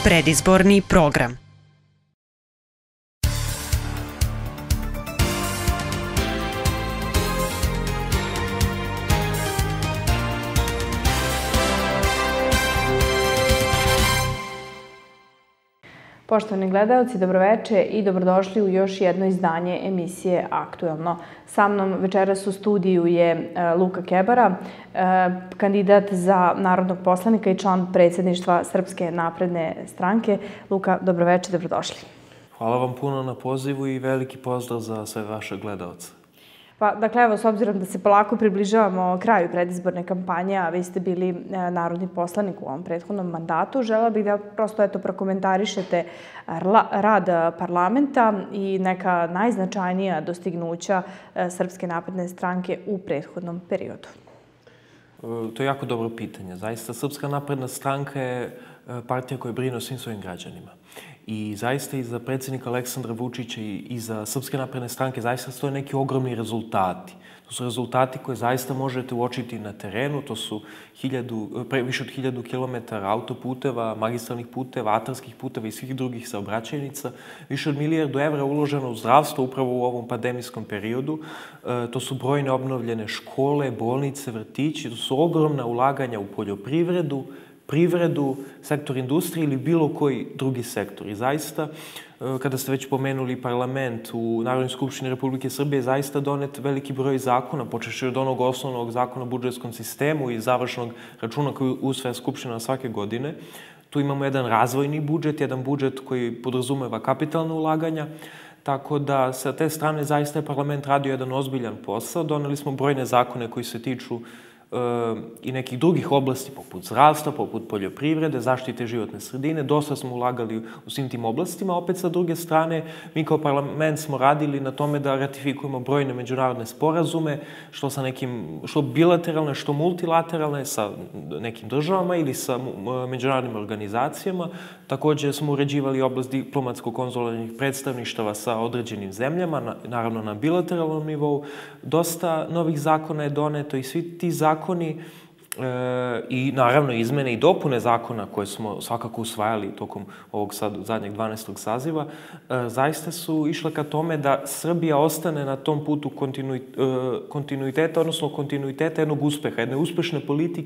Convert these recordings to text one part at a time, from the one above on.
predizborni program. Poštovani gledalci, dobroveče i dobrodošli u još jedno izdanje emisije Aktuelno. Sa mnom večeras u studiju je Luka Kebara, kandidat za narodnog poslanika i član predsjedništva Srpske napredne stranke. Luka, dobroveče, dobrodošli. Hvala vam puno na pozivu i veliki pozdrav za sve vaše gledalce. Pa, dakle, evo, s obzirom da se polako približavamo kraju predizborne kampanje, a vi ste bili narodni poslanik u ovom prethodnom mandatu, želela bih da prosto prokomentarišete rad parlamenta i neka najznačajnija dostignuća Srpske napredne stranke u prethodnom periodu. To je jako dobro pitanje. Zaista, Srpska napredna stranka je partija koja brine o svim svojim građanima. I zaista i za predsjednika Aleksandra Vučića i za Srpske napredne stranke zaista stoje neki ogromni rezultati. To su rezultati koje zaista možete uočiti na terenu. To su više od 1000 kilometara autoputeva, magistralnih puteva, atarskih puteva i svih drugih saobraćajnica. Više od 1 milijardu evra uloženo u zdravstvo upravo u ovom pandemijskom periodu. To su brojne obnovljene škole, bolnice, vrtići. To su ogromna ulaganja u poljoprivredu, privredu, sektor industrije ili bilo koji drugi sektor. I zaista, kada ste već pomenuli parlament, u Narodnoj skupštini Republike Srbije zaista donet veliki broj zakona, počevši od onog osnovnog zakona o budžetskom sistemu i završnog računa koji usvaja Skupština svake godine. Tu imamo jedan razvojni budžet, jedan budžet koji podrazumeva kapitalna ulaganja, tako da sa te strane zaista je parlament radio jedan ozbiljan posao. Doneli smo brojne zakone koji se tiču i nekih drugih oblasti, poput zdravstva, poput poljoprivrede, zaštite životne sredine. Dosta smo ulagali u svim tim oblastima. Opet, sa druge strane, mi kao parlament smo radili na tome da ratifikujemo brojne međunarodne sporazume, što bilateralne, što multilateralne, sa nekim državama ili sa međunarodnim organizacijama. Također smo uređivali oblast diplomatsko-konzularnih predstavništava sa određenim zemljama, naravno na bilateralnom nivou. Dosta novih zakona je doneto i svi ti zakoni i naravno izmene i dopune zakona koje smo svakako usvajali tokom ovog sad zadnjeg 12. saziva, zaista su išle ka tome da Srbija ostane na tom putu kontinuiteta, odnosno kontinuiteta jednog uspeha, jedne uspešne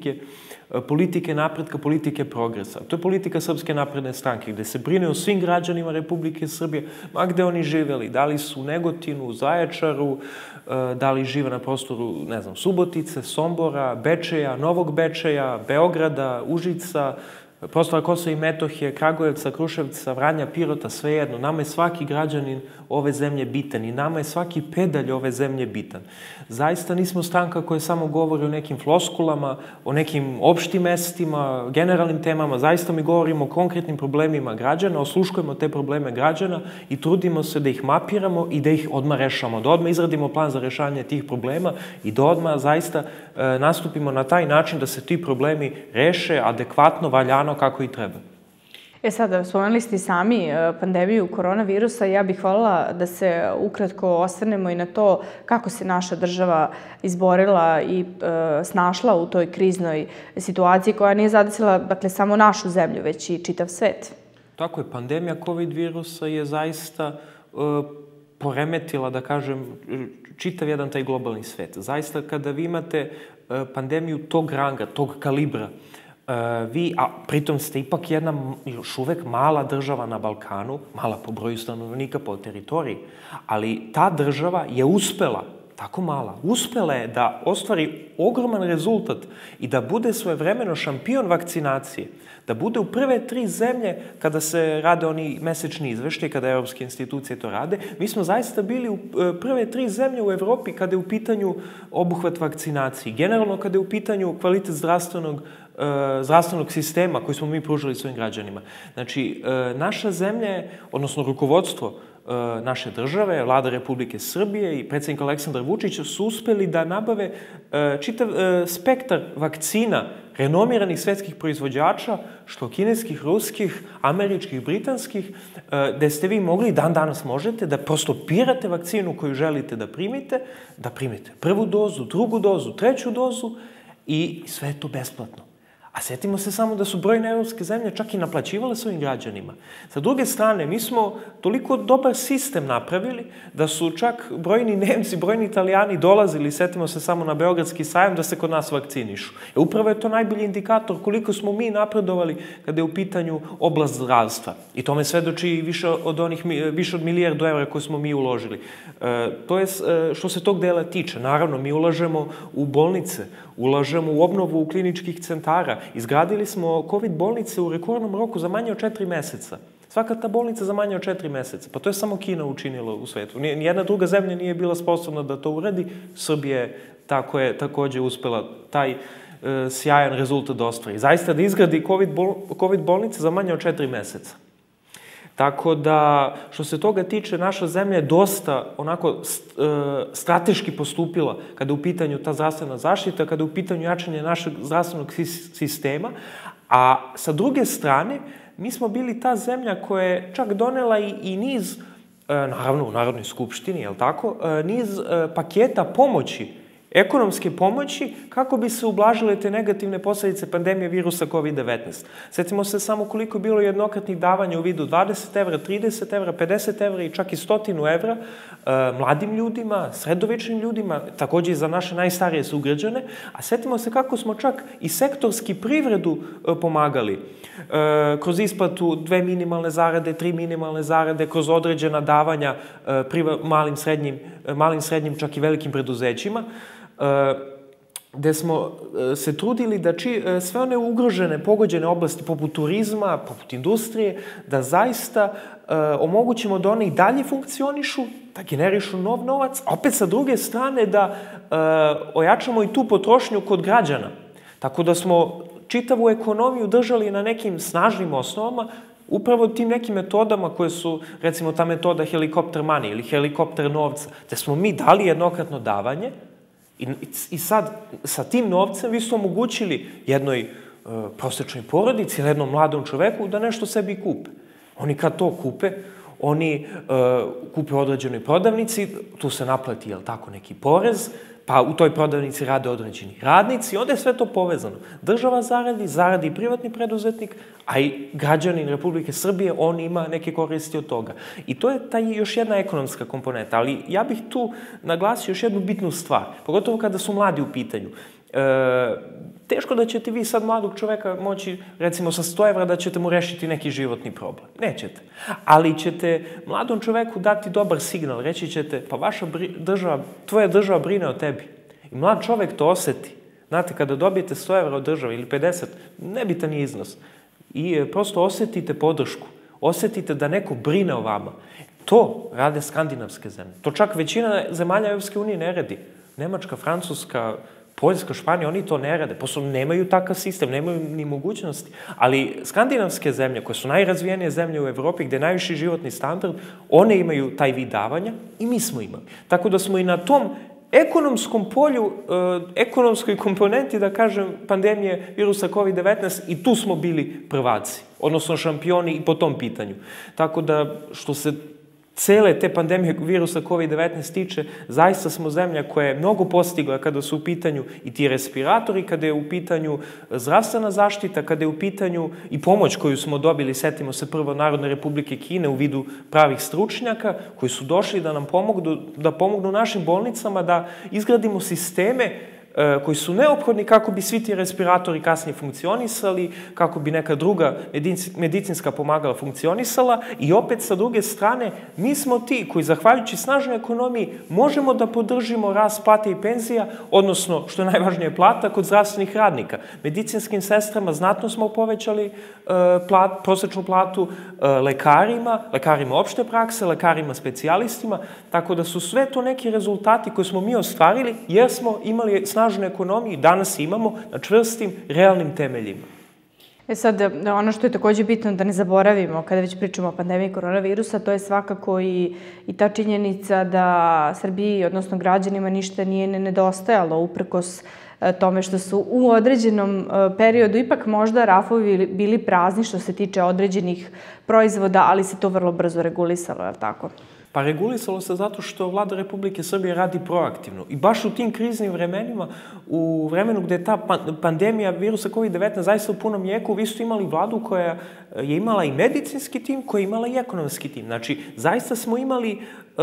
politike napretka, politike progresa. To je politika Srpske napredne stranke, gde se brine o svim građanima Republike Srbije, ma gde oni živeli, da li su u Negotinu, u Zaječaru, da li žive na prostoru, ne znam, Subotice, Sombora, Bečeja, Novog Bečeja, Beograda, Užica, prostora Kosova i Metohije, Kragujevca, Kruševca, Vranja, Pirota, svejedno. Nama je svaki građanin ove zemlje bitan i nama je svaki pedalj ove zemlje bitan. Zaista nismo stranka koja samo govori o nekim floskulama, o nekim opštim mestima, generalnim temama. Zaista mi govorimo o konkretnim problemima građana, osluškujemo te probleme građana i trudimo se da ih mapiramo i da ih odmah rešamo. Da odmah izradimo plan za rešavanje tih problema i da odmah zaista nastupimo na taj način da se ti problemi reše adekvatno, valjano, kako i treba. Sada, spomenuli ste sami pandemiju koronavirusa. Ja bih voljela da se ukratko osvrnemo i na to kako se naša država izborila i snašla u toj kriznoj situaciji koja nije zadesila, dakle, samo našu zemlju, već i čitav svet. Tako je, pandemija COVID virusa je zaista poremetila, da kažem, čitav jedan taj globalni svet. Zaista, kada vi imate pandemiju tog ranga, tog kalibra, vi, a pritom ste ipak jedna još uvek mala država na Balkanu, mala po broju stanovnika, po teritoriji, ali ta država je uspela, tako mala, uspela je da ostvari ogroman rezultat i da bude svojevremeno šampion vakcinacije, da bude u prve 3 zemlje kada se rade oni mesečni izveštaj, kada evropske institucije to rade. Mi smo zaista bili u prve 3 zemlje u Evropi kada je u pitanju obuhvat vakcinacije. Generalno kada je u pitanju kvalitet zdravstvenog sistema koji smo mi pružili svojim građanima. Znači, naša zemlja, odnosno rukovodstvo naše države, Vlada Republike Srbije i predsjednik Aleksandar Vučić su uspeli da nabave čitav spektar vakcina renomiranih svetskih proizvođača, što kineskih, ruskih, američkih, britanskih, gde ste vi mogli, dan danas možete, da prosto birate vakcinu koju želite da primite prvu dozu, drugu dozu, treću dozu i sve je to besplatno. A sjetimo se samo da su brojne evropske zemlje čak i naplaćivale svojim građanima. Sa druge strane, mi smo toliko dobar sistem napravili da su čak brojni Nemci, brojni Italijani dolazili, sjetimo se samo na Beogradski sajam, da se kod nas vakcinišu. Upravo je to najbolji indikator koliko smo mi napredovali kada je u pitanju oblast zdravstva. I tome svedoči više od milijardu evra koje smo mi uložili. To je što se tog dela tiče. Naravno, mi ulažemo u bolnice, ulažemo u obnovu kliničkih centara. Izgradili smo COVID bolnice u rekordnom roku za manje od 4 meseca. Svaka ta bolnica za manje od 4 meseca. Pa to je samo Kina učinila u svetu. Nijedna druga zemlja nije bila sposobna da to uradi. Srbija je takođe uspela taj sjajan rezultat da ostvari. Zaista da izgradi COVID bolnice za manje od 4 meseca. Tako da, što se toga tiče, naša zemlja je dosta onako strateški postupila kada je u pitanju ta zdravstvena zaštita, kada je u pitanju jačanje našeg zdravstvenog sistema, a sa druge strane, mi smo bili ta zemlja koja je čak donela i niz, naravno u Narodnoj skupštini, je li tako, niz paketa pomoći, ekonomske pomoći, kako bi se ublažile te negativne posledice pandemije virusa COVID-19. Sjetimo se samo koliko je bilo jednokratnih davanja u vidu 20 evra, 30 evra, 50 evra i čak i 100 evra mladim ljudima, sredovečnim ljudima, takođe i za naše najstarije sugrađane, a sjetimo se kako smo čak i sektorski privredu pomagali. Kroz isplatu 2 minimalne zarade, 3 minimalne zarade, kroz određena davanja malim, srednjim, čak i velikim preduzećima, gde smo se trudili da sve one ugrožene, pogođene oblasti poput turizma, poput industrije, da zaista omogućimo da one i dalje funkcionišu, da generišu nov novac, a opet sa druge strane da ojačamo i tu potrošnju kod građana. Tako da smo čitavu ekonomiju držali na nekim snažnim osnovama, upravo tim nekim metodama koje su, recimo ta metoda helikopter money ili helikopter novca, gde smo mi dali jednokratno davanje i sad sa tim novcem vi ste omogućili jednoj prosečnoj porodici ili jednom mladom čoveku da nešto sebi kupe. Oni kad to kupe, oni kupe u određenoj prodavnici, tu se naplati, jel tako, neki porez, pa u toj prodavnici rade određeni radnici i onda je sve to povezano. Država zaradi i privatni preduzetnik, a i građanin Republike Srbije, on ima neke koristi od toga. I to je još jedna ekonomska komponenta, ali ja bih tu naglasio još jednu bitnu stvar, pogotovo kada su mladi u pitanju. Teško da ćete vi sad mladog čoveka moći, recimo sa 100 evra, da ćete mu rešiti neki životni problem. Nećete. Ali ćete mladom čoveku dati dobar signal. Reći ćete, pa vaša država, tvoja država brine o tebi. I mlad čovek to oseti. Znate, kada dobijete 100 evra od države ili 50, nebitan je iznos. I prosto osetite podršku. Osetite da neko brine o vama. To rade skandinavske zemlje. To čak većina zemalja Evropske unije ne radi. Nemačka, Francuska, Poljska, Španija, oni to ne rade. Posle nemaju takav sistem, nemaju ni mogućnosti. Ali skandinavske zemlje, koje su najrazvijenije zemlje u Evropi, gde je najviši životni standard, one imaju taj vid davanja i mi smo imali. Tako da smo i na tom ekonomskom polju, ekonomskoj komponenti, da kažem, pandemije virusa COVID-19, i tu smo bili prvaci, odnosno šampioni i po tom pitanju. Tako da, što se cele te pandemije virusa COVID-19 tiče, zaista smo zemlja koja je mnogo postigla kada su u pitanju i ti respiratori, kada je u pitanju zdravstvena zaštita, kada je u pitanju i pomoć koju smo dobili, setimo se prvo Narodne Republike Kine u vidu pravih stručnjaka, koji su došli da nam pomognu našim bolnicama da izgradimo sisteme koji su neophodni kako bi svi ti respiratori kasnije funkcionisali, kako bi neka druga medicinska pomagala funkcionisala i opet sa druge strane mi smo ti koji zahvaljujući snažnoj ekonomiji možemo da podržimo rast plata i penzija, odnosno što je najvažnije plata kod zdravstvenih radnika. Medicinskim sestrama znatno smo povećali prosečnu platu, lekarima opšte prakse, lekarima specijalistima, tako da su sve to neki rezultati koje smo mi ostvarili jer smo imali snažnu ekonomiju, danas imamo na čvrstim, realnim temeljima. Sad, ono što je takođe bitno da ne zaboravimo kada već pričamo o pandemiji koronavirusa, to je svakako i ta činjenica da Srbiji, odnosno građanima, ništa nije nedostajalo uprkos tome što su u određenom periodu ipak možda rafovi bili prazni što se tiče određenih proizvoda, ali se to vrlo brzo regulisalo, je li tako? Pa regulisalo se zato što vlada Republike Srbije radi proaktivno. I baš u tim kriznim vremenima, u vremenu gde je ta pandemija virusa COVID-19 zaista u punom jeku, vi ste imali vladu koja je imala i medicinski tim, koja je imala i ekonomski tim. Znači, zaista smo imali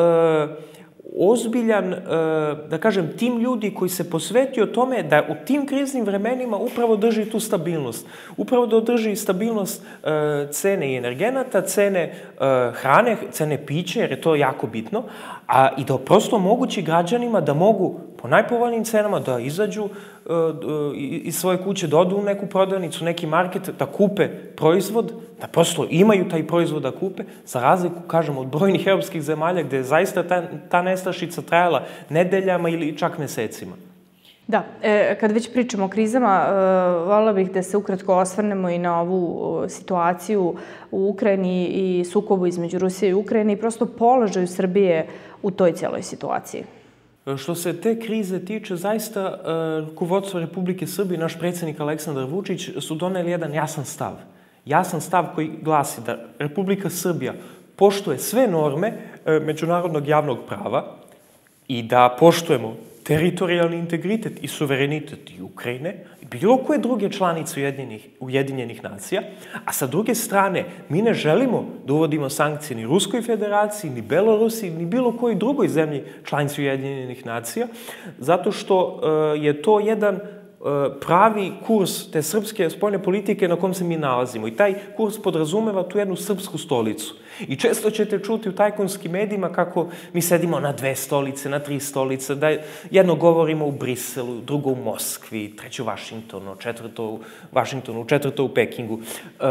ozbiljan, da kažem, tim ljudi koji se posvetio tome da u tim kriznim vremenima upravo drži tu stabilnost. Upravo da održi stabilnost cene i energenata, cene hrane, cene pića, jer je to jako bitno, i da prosto omogući građanima da mogu po najpovoljnijim cenama da izađu iz svoje kuće, da odu u neku prodavnicu, neki market, da kupe proizvod, da prosto imaju taj proizvod da kupe, za razliku, kažem, od brojnih evropskih zemalja gde je zaista ta nestašica trajala nedeljama ili čak mesecima. Da, kad već pričamo o krizama, voljela bih da se ukratko osvrnemo i na ovu situaciju u Ukrajini i sukobu između Rusije i Ukrajine i prosto položaju Srbije u toj cijeloj situaciji. Što se te krize tiče, zaista rukovodstvo Republike Srbije, naš predsjednik Aleksandar Vučić su doneli jedan jasan stav. Jasan stav koji glasi da Republika Srbija poštuje sve norme međunarodnog javnog prava i da poštujemo teritorijalni integritet i suverenitet i Ukrajine i bilo koje druge članice Ujedinjenih nacija, a sa druge strane mi ne želimo da uvodimo sankcije ni Ruskoj federaciji, ni Belorusiji, ni bilo kojoj drugoj zemlji članici Ujedinjenih nacija, zato što je to jedan pravi kurs te srpske spoljne politike na kom se mi nalazimo. I taj kurs podrazumeva tu jednu srpsku stolicu. I često ćete čuti u tajkunskim medijima kako mi sedimo na 2 stolice, na 3 stolice, da jedno govorimo u Briselu, drugo u Moskvi, treće u Vašingtonu, četvrto u Pekingu.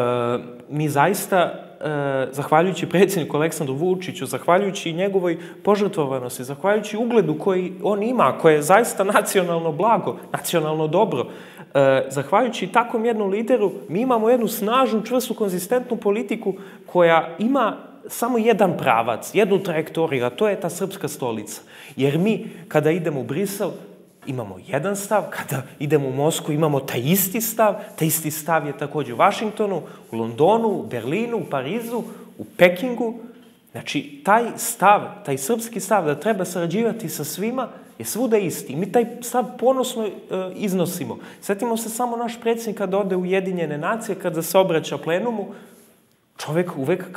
Mi zaista, zahvaljujući predsjedniku Aleksandru Vučiću, zahvaljujući njegovoj požrtvovanosti, zahvaljujući ugledu koji on ima, koje je zaista nacionalno blago, nacionalno dobro, zahvaljujući takvom jednom lideru, mi imamo jednu snažnu, čvrstu, konzistentnu politiku koja ima samo jedan pravac, jednu trajektoriju, a to je ta srpska stolica. Jer mi, kada idemo u Brisel, imamo jedan stav, kada idemo u Moskvu imamo taj isti stav je također u Vašingtonu, u Londonu, u Berlinu, u Parizu, u Pekingu. Znači, taj stav, taj srpski stav da treba sarađivati sa svima je svuda isti. Mi taj stav ponosno iznosimo. Sjetimo se samo naš predsjednik kada ode u Ujedinjene nacije, kada se obraća plenumu, čovjek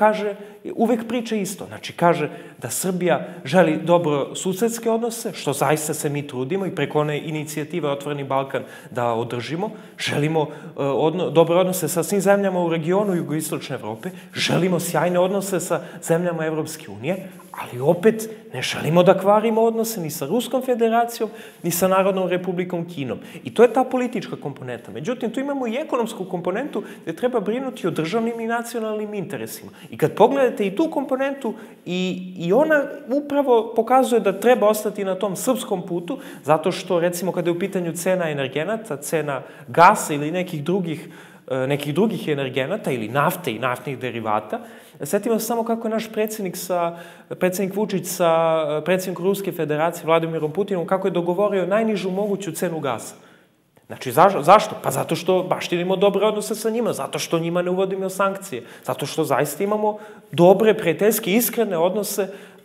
uvek priča isto. Znači, kaže da Srbija želi dobro susedske odnose, što zaista se mi trudimo i preko one inicijative Otvoreni Balkan da održimo. Želimo dobre odnose sa svim zemljama u regionu jugoistočne Evrope. Želimo sjajne odnose sa zemljama Evropske unije, ali opet ne želimo da kvarimo odnose ni sa Ruskom federacijom, ni sa Narodnom republikom Kinom. I to je ta politička komponenta. Međutim, tu imamo i ekonomsku komponentu gde treba brinuti o državnim i nacionalnim interesima. I kad pogledate i tu komponentu, i ona upravo pokazuje da treba ostati na tom srpskom putu, zato što, recimo, kada je u pitanju cena energenata, cena gasa ili nekih drugih energenata ili nafte i naftnih derivata, sjetimo se samo kako je naš predsjednik Vučić sa predsjednikom Ruske federacije Vladimirom Putinom, kako je dogovorio najnižu moguću cenu gasa. Znači, zašto? Pa zato što baštinimo dobre odnose sa njima, zato što njima ne uvodimo sankcije, zato što zaista imamo dobre, prijateljske, iskrene odnose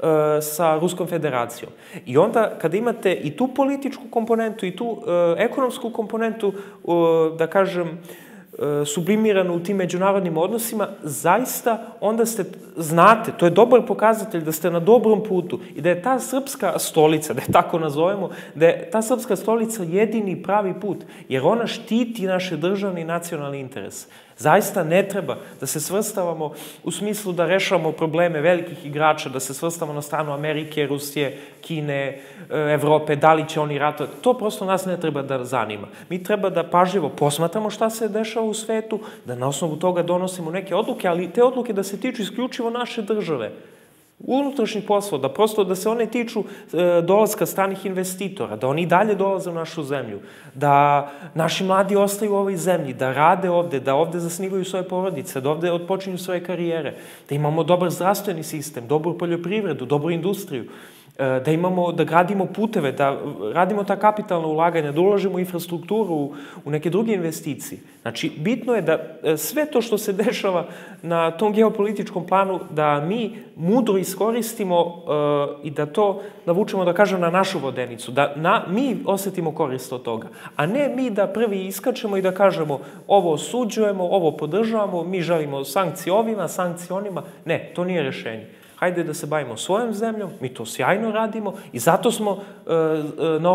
sa Ruskom federacijom. I onda, kada imate i tu političku komponentu i tu ekonomsku komponentu, da kažem, sublimirano u tim međunarodnim odnosima, zaista onda znate, to je dobar pokazatelj da ste na dobrom putu i da je ta srpska stolica, da je tako nazovemo, da je ta srpska stolica jedini pravi put, jer ona štiti naše državne i nacionalne interese. Zaista ne treba da se svrstavamo u smislu da rešavamo probleme velikih igrača, da se svrstavamo na stranu Amerike, Rusije, Kine, Evrope, da li će oni ratovati. To prosto nas ne treba da zanima. Mi treba da pažljivo posmatramo šta se dešava u svetu, da na osnovu toga donosimo neke odluke, ali te odluke da se tiču isključivo naše države. Unutrašnjih poslova, da prosto da se one tiču dolaska stranih investitora, da oni i dalje dolaze u našu zemlju, da naši mladi ostaju u ovoj zemlji, da rade ovde, da ovde zasnivaju svoje porodice, da ovde odpočinju svoje karijere, da imamo dobar zdravstveni sistem, dobru poljoprivredu, dobru industriju. da gradimo puteve, da radimo ta kapitalna ulaganja, da ulažemo u infrastrukturu, u neke druge investicije. Znači, bitno je da sve to što se dešava na tom geopolitičkom planu, da mi mudro iskoristimo i da to navučemo, da kažem, na našu vodenicu, da mi osetimo korist od toga, a ne mi da prvi iskačemo i da kažemo ovo osuđujemo, ovo podržavamo, mi želimo sankcije ovima, sankcije onima. Ne, to nije rešenje. Hajde da se bavimo svojom zemljom, mi to sjajno radimo i zato smo na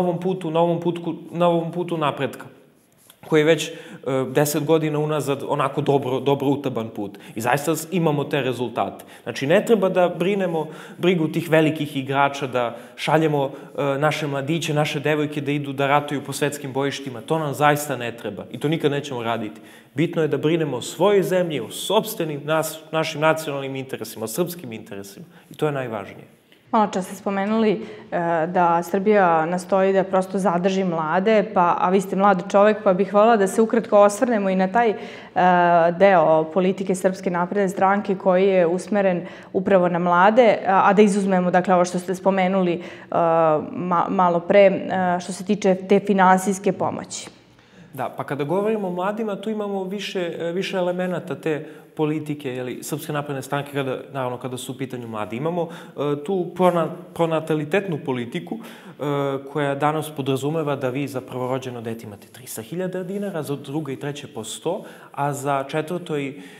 ovom putu napretka, koji je već 10 godina unazad onako dobro utaban put. I zaista imamo te rezultate. Znači, ne treba da brinemo brigu tih velikih igrača, da šaljemo naše mladiće, naše devojke da idu da ratuju po svetskim bojištima. To nam zaista ne treba i to nikad nećemo raditi. Bitno je da brinemo o svojoj zemlji, o sopstvenim našim nacionalnim interesima, o srpskim interesima. I to je najvažnije. Malo čas ste spomenuli da Srbija nastoji da prosto zadrži mlade, a vi ste mlad čovek, pa bih voljela da se ukratko osvrnemo i na taj deo politike Srpske napredne stranke koji je usmeren upravo na mlade, a da izuzmemo, dakle, ovo što ste spomenuli malo pre, što se tiče te finansijske pomoći. Da, pa kada govorimo o mladima, tu imamo više elemenata te politike, Srpske napredne stranke, naravno kada su u pitanju mladi. Imamo tu pronatalitetnu politiku koja danas podrazumeva da vi za prvorođeno dete imate 300.000 dinara, za drugo i treće po 100, a za četvrto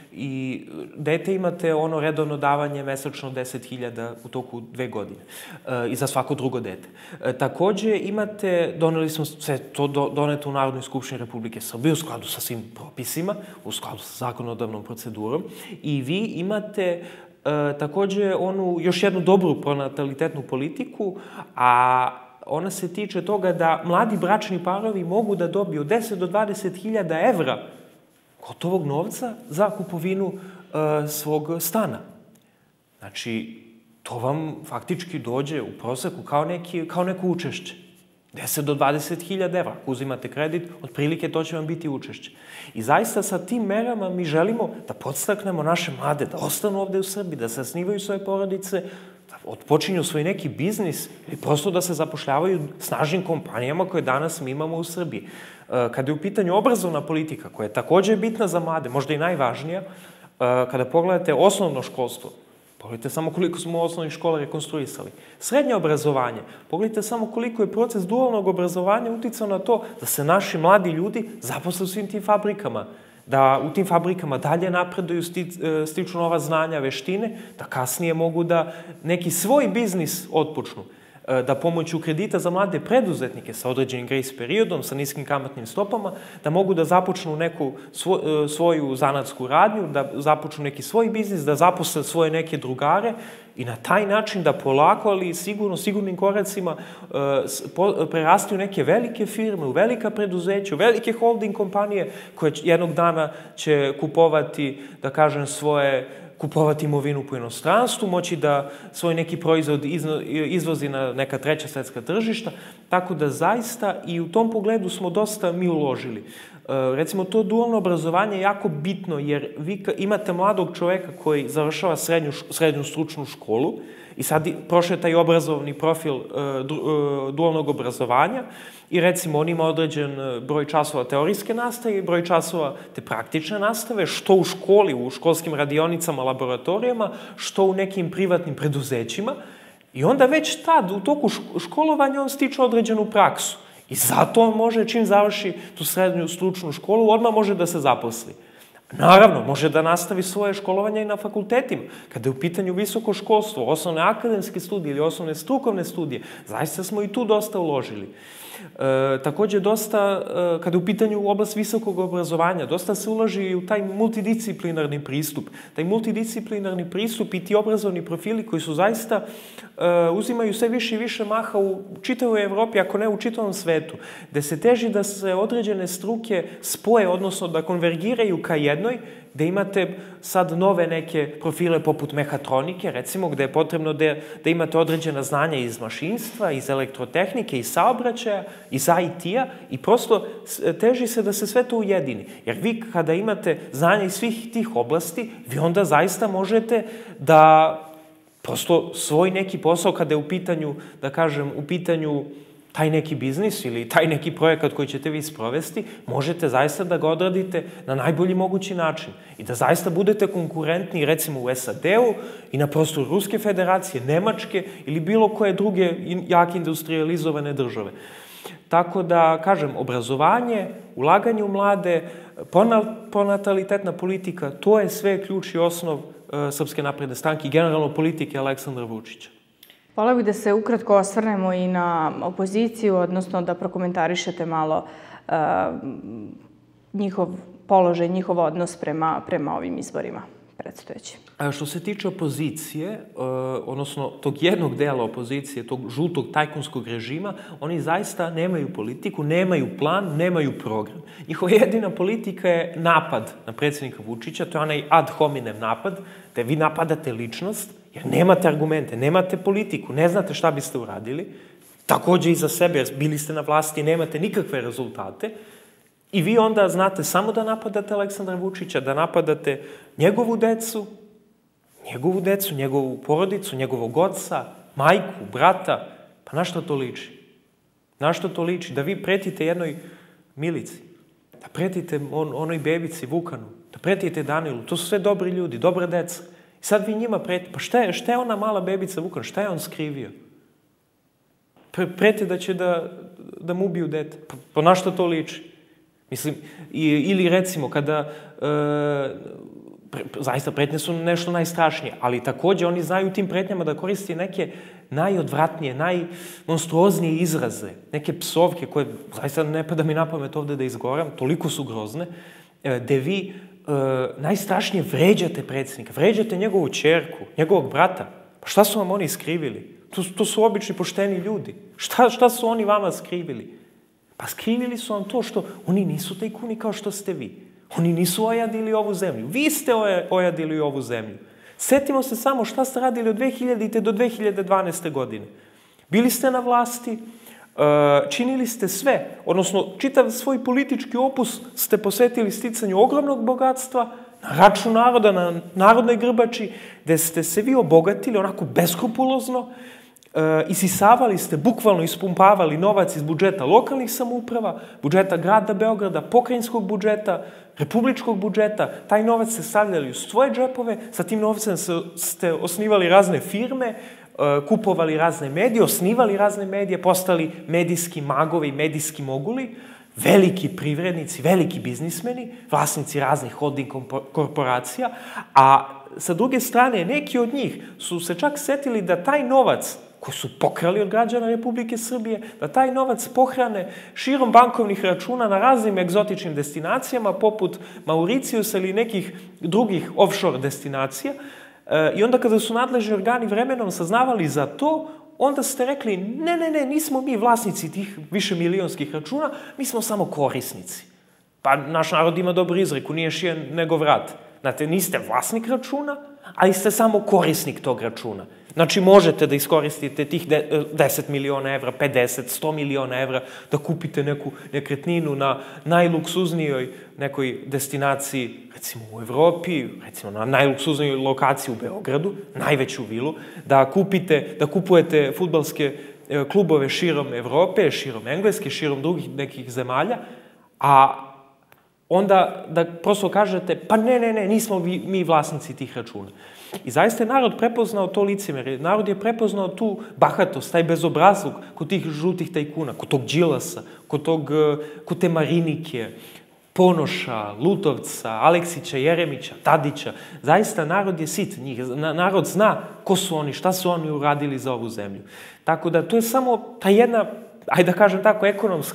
i dete imate ono redovno davanje mesečno 10.000 u toku 2 godine i za svako drugo dete. Takođe doneli smo sve to doneto u Narodnoj skupštini Republike Srbije u skladu sa svim propisima, u skladu sa zakonodavnom procedurom i vi imate takođe još jednu dobru pronatalitetnu politiku, a ona se tiče toga da mladi bračni parovi mogu da dobiju 10 do 20.000 evra gotovog novca za kupovinu svog stana. Znači, to vam faktički dođe u proseku kao neko učešće. 10 do 20.000 evra. Ako uzimate kredit, otprilike to će vam biti učešće. I zaista sa tim merama mi želimo da podstaknemo naše mlade da ostanu ovde u Srbiji, da zasnivaju svoje porodice, da odpočinju svoj neki biznis ili prosto da se zapošljavaju snažnim kompanijama koje danas mi imamo u Srbiji. Kada je u pitanju obrazovna politika, koja je takođe bitna za mlade, možda i najvažnija, kada pogledate osnovno školstvo, pogledajte samo koliko smo osnovnih škola rekonstruisali. Srednje obrazovanje, pogledajte samo koliko je proces dualnog obrazovanja uticao na to da se naši mladi ljudi zaposle u svim tim fabrikama, da u tim fabrikama dalje napreduju, stiču nova znanja, veštine, da kasnije mogu da neki svoj biznis otpočnu, da pomoću kredita za mlade preduzetnike sa određenim grace periodom, sa niskim kamatnim stopama, da mogu da započnu neku svoju zanatsku radnju, da započnu neki svoj biznis, da zaposle svoje neke drugare i na taj način da polako, ali sigurnim koracima prerasti u neke velike firme, u velika preduzeća, u velike holding kompanije koje jednog dana će kupovati, da kažem, kupovati imovinu po inostranstvu, moći da svoj neki proizvod izvozi na neka treća svetska tržišta, tako da zaista i u tom pogledu smo dosta mi uložili. Recimo, to dualno obrazovanje je jako bitno, jer vi imate mladog čoveka koji završava srednju stručnu školu i sad prošle taj obrazovni profil dualnog obrazovanja i recimo on ima određen broj časova teorijske nastave i broj časova te praktične nastave, što u školi, u školskim radionicama, laboratorijama, što u nekim privatnim preduzećima i onda već tad u toku školovanja on stiče određenu praksu i zato on može, čim završi tu srednju stručnu školu, odmah može da se zaposli. Naravno, može da nastavi svoje školovanje i na fakultetima. Kada je u pitanju visoko školstvo, osnovne akademske studije ili osnovne strukovne studije, zaista smo i tu dosta uložili. Takođe, kada je u pitanju oblast visokog obrazovanja, dosta se ulaži i u taj multidisciplinarni pristup. Taj multidisciplinarni pristup i ti obrazovni profili koji su zaista uzimaju sve više i više maha u čitavoj Evropi, ako ne u čitavom svetu, gde se teži da se određene struke spoje, odnosno da konvergiraju ka jednoj, gde imate sad nove neke profile poput mehatronike, recimo, gde je potrebno da imate određena znanja iz mašinstva, iz elektrotehnike, iz saobraćaja, iz IT-a i prosto teži se da se sve to ujedini. Jer vi kada imate znanja iz svih tih oblasti, vi onda zaista možete da prosto svoj neki posao kada je u pitanju, da kažem, u pitanju taj neki biznis ili taj neki projekat koji ćete vi sprovesti, možete zaista da ga odradite na najbolji mogući način i da zaista budete konkurentni recimo u SAD-u i na prostoru Ruske federacije, Nemačke ili bilo koje druge jake industrializovane države. Tako da, kažem, obrazovanje, ulaganje u mlade, pronatalitetna politika, to je sve ključ i osnov Srpske napredne stranke i generalno politike Aleksandra Vučića. Volela bih da se ukratko osvrnemo i na opoziciju, odnosno da prokomentarišete malo njihov položaj, njihov odnos prema ovim izborima predstojeći. Što se tiče opozicije, odnosno tog jednog dela opozicije, tog žutog tajkunskog režima, oni zaista nemaju politiku, nemaju plan, nemaju program. Njihova jedina politika je napad na predsjednika Vučića, to je onaj ad hominem napad, da vi napadate ličnost, jer nemate argumente, nemate politiku, ne znate šta biste uradili, takođe i za sebe, jer bili ste na vlasti, nemate nikakve rezultate, i vi onda znate samo da napadate Aleksandra Vučića, da napadate njegovu decu, njegovu porodicu, njegovog oca, majku, brata. Pa na što to liči? Na što to liči? Da vi pretite jednoj Milici, da pretite onoj bebici Vukanu, da pretite Danilu. To su sve dobri ljudi, dobra deca. I sad vi njima pretite. Pa šta je ona mala bebica Vukan? Šta je on skrivio? Prete da će da mu ubiju dete. Pa na što to liči? Mislim, ili recimo kada, zaista pretnje su nešto najstrašnije, ali takođe oni znaju tim pretnjama da koriste neke najodvratnije, najmonstruoznije izraze, neke psovke koje zaista ne pada mi na pamet ovde da izgovaram, toliko su grozne, gde vi najstrašnije vređate predsjednika, vređate njegovu ćerku, njegovog brata. Pa šta su vam oni skrivili? To su obični pošteni ljudi. Šta su oni vama skrivili? Pa skrivili su vam to što oni nisu tajkuni kao što ste vi. Oni nisu ojadili ovu zemlju. Vi ste ojadili ovu zemlju. Setimo se samo šta ste radili od 2000. do 2012. godine. Bili ste na vlasti, činili ste sve, odnosno čitav svoj politički opus ste posvetili sticanju ogromnog bogatstva na račun naroda, na narodnoj grbači, gde ste se vi obogatili onako beskrupulozno, isisavali ste, bukvalno ispumpavali novac iz budžeta lokalnih samouprava, budžeta grada Beograda, pokrajinskog budžeta, republičkog budžeta. Taj novac ste stavljali u svoje džepove, sa tim novcem ste osnivali razne firme, kupovali razne medije, osnivali razne medije, postali medijski magovi, medijski moguli, veliki privrednici, veliki biznismeni, vlasnici raznih holding korporacija, a sa druge strane neki od njih su se čak setili da taj novac koji su pokrali od građana Republike Srbije, da taj novac pohrane širom bankovnih računa na raznim egzotičnim destinacijama, poput Mauricijusa ili nekih drugih offshore destinacija. I onda kada su nadležni organi vremenom saznavali za to, onda ste rekli, ne, nismo mi vlasnici tih višemilionskih računa, mi smo samo korisnici. Pa naš narod ima dobru izreku, nije šija nego vrat. Znate, niste vlasnik računa, ali ste samo korisnik tog računa. Znači, možete da iskoristite tih 10 miliona evra, 50, 100 miliona evra, da kupite neku nekretninu na najluksuznijoj nekoj destinaciji, recimo u Evropi, recimo na najluksuznijoj lokaciji u Beogradu, najveću vilu, da kupujete fudbalske klubove širom Evrope, širom Engleske, širom drugih nekih zemalja, a onda da prosto kažete, pa ne, nismo mi vlasnici tih računa. I zaista je narod prepoznao to licemerje, narod je prepoznao tu bahatost, taj bezobrazluk kod tih žutih tajkuna, kod tog Đilasa, kod te Marinike, Ponoša, Lutovca, Aleksića, Jeremića, Tadića. Zaista narod je sit njih, narod zna ko su oni, šta su oni uradili za ovu zemlju. Tako da to je samo ta jedna, ajde da kažem tako,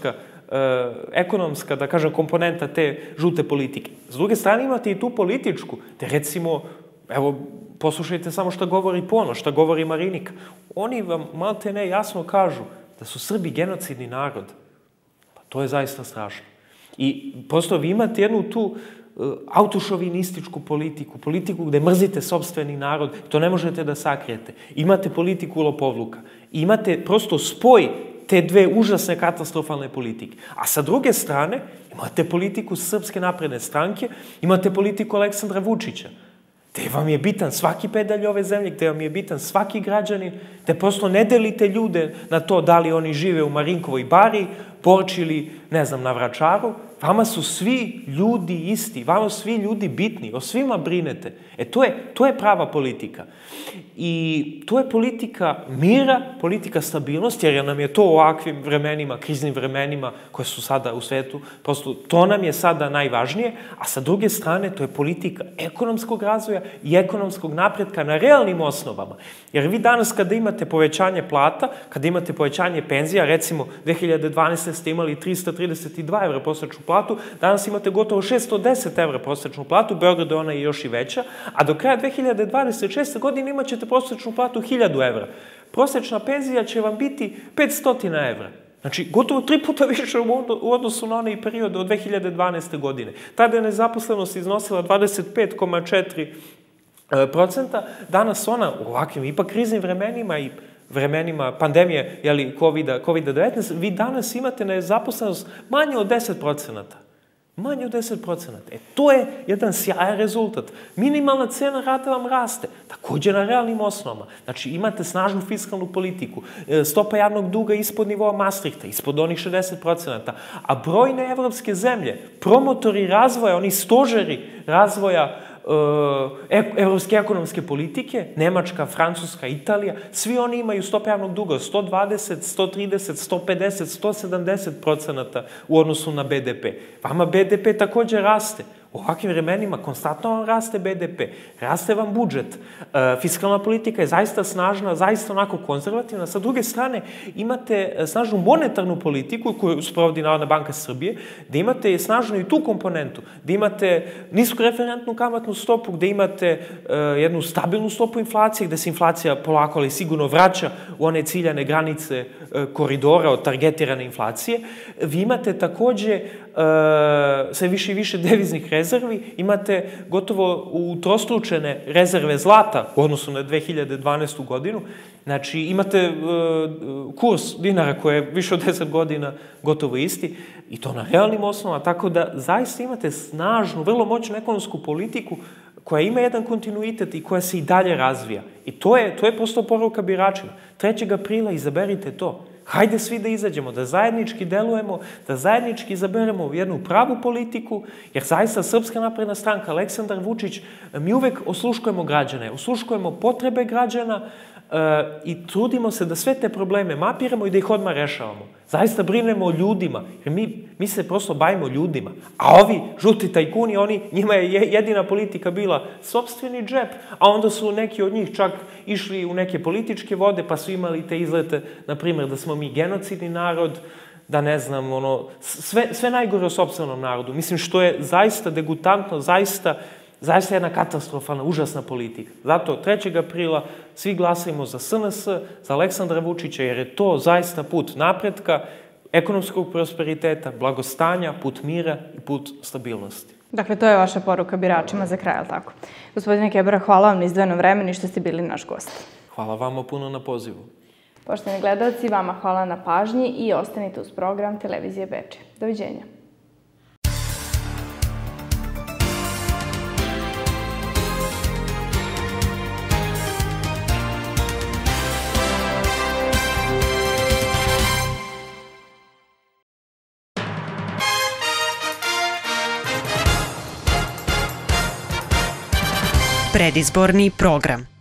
ekonomska, da kažem, komponenta te žute politike. S druge strane imate i tu političku, te recimo, evo, poslušajte samo šta govori Ponoš, šta govori Marinika. Oni vam malte ne jasno kažu da su Srbi genocidni narod. Pa to je zaista strašno. I prosto vi imate jednu tu autošovinističku politiku gde mrzite sopstveni narod, to ne možete da sakrijete. Imate politiku lopovluka. Imate prosto spoj te dve užasne katastrofalne politike. A sa druge strane, imate politiku Srpske napredne stranke, imate politiku Aleksandra Vučića, gde vam je bitan svaki pedalj ove zemlje, gde vam je bitan svaki građanin, gde prosto ne delite ljude na to da li oni žive u Marinkovoj bari, Borči ili, ne znam, na Vračaru. Vama su svi ljudi isti, vama su svi ljudi bitni, o svima brinete. To je prava politika. I to je politika mira, politika stabilnosti, jer nam je to u ovakvim vremenima, kriznim vremenima koje su sada u svetu, prosto to nam je sada najvažnije, a sa druge strane to je politika ekonomskog razvoja i ekonomskog napretka na realnim osnovama. Jer vi danas kada imate povećanje plata, kada imate povećanje penzija, recimo 2012. ste imali 332 evra prosečnu platu, danas imate gotovo 610 evra prosečnu platu, u Beogradu ona je još i veća, a do kraja 2026. godine imat ćete prosečnu platu 1000 evra. Prosečna penzija će vam biti 500 evra. Znači, gotovo 3 puta više u odnosu na onaj period od 2012. godine. Tada je nezaposlenost iznosila 25,4%, danas ona u ovakvim ipak kriznim vremenima i vremenima pandemije COVID-19, vi danas imate nezaposlenost manje od 10%. Manje od 10%. To je jedan sjajan rezultat. Minimalna cena rada vam raste, takođe na realnim osnovama. Znači, imate snažnu fiskalnu politiku, stopa javnog duga ispod nivoa Maastrichta, ispod onih 60%, a brojne evropske zemlje, promotori razvoja, oni stožeri razvoja evropske ekonomske politike, Nemačka, Francuska, Italija, svi oni imaju stope javnog duga 120, 130, 150, 170% u odnosu na BDP. Vama BDP takođe raste. U ovakvim vremenima konstantno vam raste BDP, raste vam budžet. Fiskalna politika je zaista snažna, zaista onako konzervativna. Sa druge strane, imate snažnu monetarnu politiku koju sprovodi Narodna banka Srbije, gde imate snažnu i tu komponentu, gde imate nisku referentnu kamatnu stopu, gde imate jednu stabilnu stopu inflacije, gde se inflacija polako, ali sigurno vraća u one ciljane granice koridora od targetirane inflacije. Vi imate takođe sve više i više deviznih rezervi, imate gotovo utrostručene rezerve zlata u odnosu na 2012. godinu. Znači, imate kurs dinara koji je više od 10 godina gotovo isti i to na realnim osnovama, tako da zaista imate snažnu, vrlo moćnu ekonomsku politiku koja ima jedan kontinuitet i koja se i dalje razvija. I to je prosto poruka biračima. 3. aprila izaberite to. Hajde svi da izađemo, da zajednički delujemo, da zajednički izaberemo jednu pravu politiku, jer zaista Srpska napredna stranka, Aleksandar Vučić, mi uvek osluškujemo građane, osluškujemo potrebe građana i trudimo se da sve te probleme mapiramo i da ih odmah rešavamo. Zaista brinemo o ljudima, jer mi se prosto bavimo ljudima. A ovi žuti tajkuni, njima je jedina politika bila sopstveni džep, a onda su neki od njih čak išli u neke političke vode, pa su imali te izlete, na primjer, da smo mi genocidni narod, da ne znam, sve najgore o sopstvenom narodu. Mislim, što je zaista degutantno, zaista jedna katastrofalna, užasna politika. Zato 3. aprila svi glasajmo za SNS, za Aleksandra Vučića, jer je to zaista put napretka, ekonomskog prosperiteta, blagostanja, put mira i put stabilnosti. Dakle, to je vaša poruka biračima za kraj, ali tako? Gospodine Kebara, hvala vam na izdvojenom vremenu i što ste bili naš gost. Hvala vama puno na pozivu. Poštovani gledalci, vama hvala na pažnji i ostanite uz program Televizije Bečej. Doviđenja. Predizborni program.